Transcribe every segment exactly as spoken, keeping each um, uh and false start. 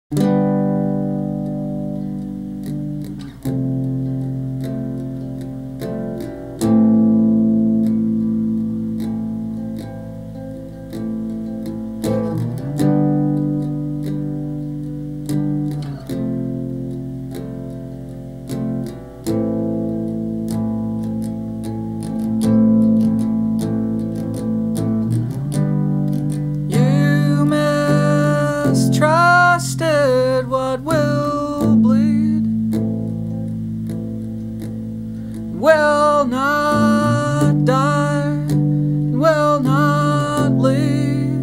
Trusted what will bleed will not die, will not leave.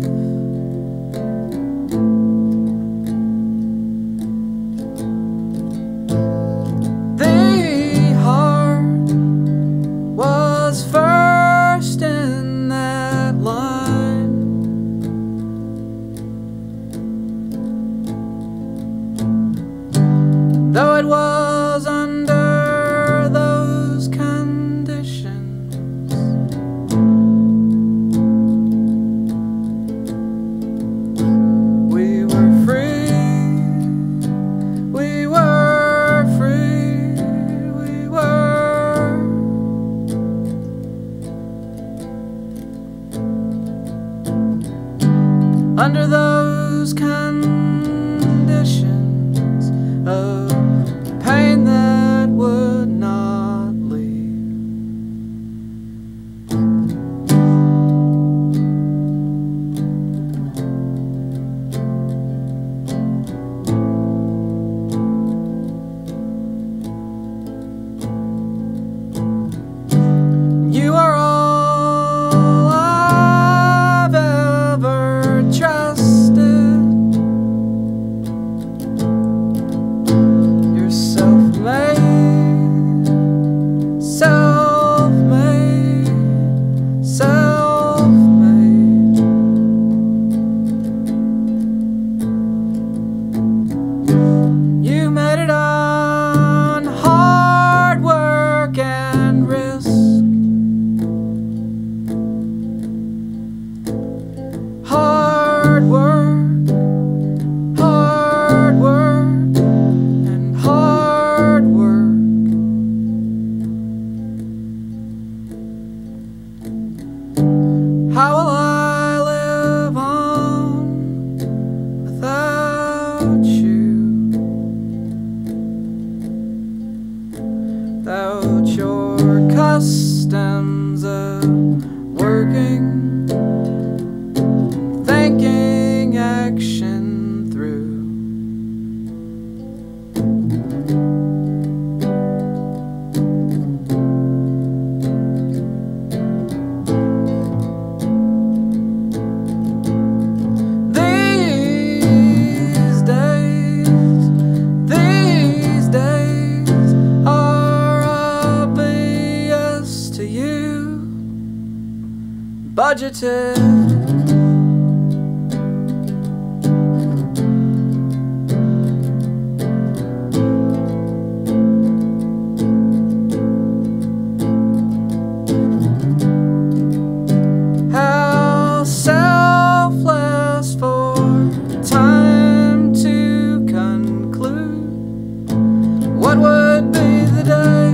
The heart was first in that line. Though it was under those conditions, we were free, we were free, we were. Under those conditions of pain that would not leave. You are all I've ever trusted. Self-made, self-made, self-made. You made it on hard work and risk. Hard work, hard work, and hard work. How will I live on without you? Without your customs of working, thinking action through. Budgeted. How selfless for time to conclude. What would be the day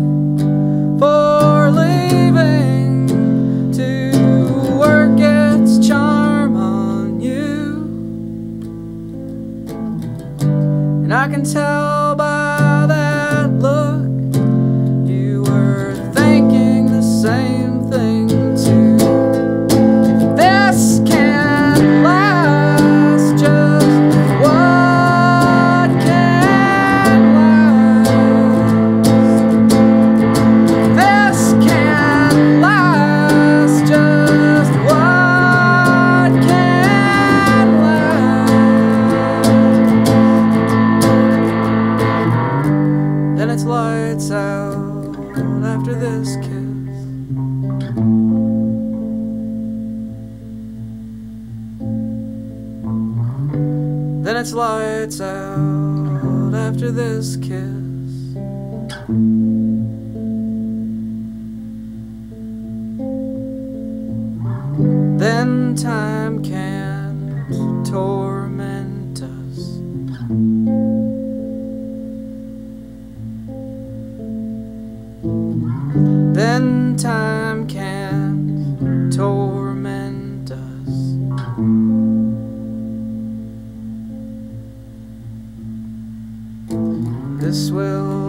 for leaving to work its charm on you? And I can tell by that look you were thinking the same thing too. If this can't last, just what can last? This can't last, just what can last? Then it's lights out after this kiss. Then it's lights out after this kiss. Then time can't torment us. This will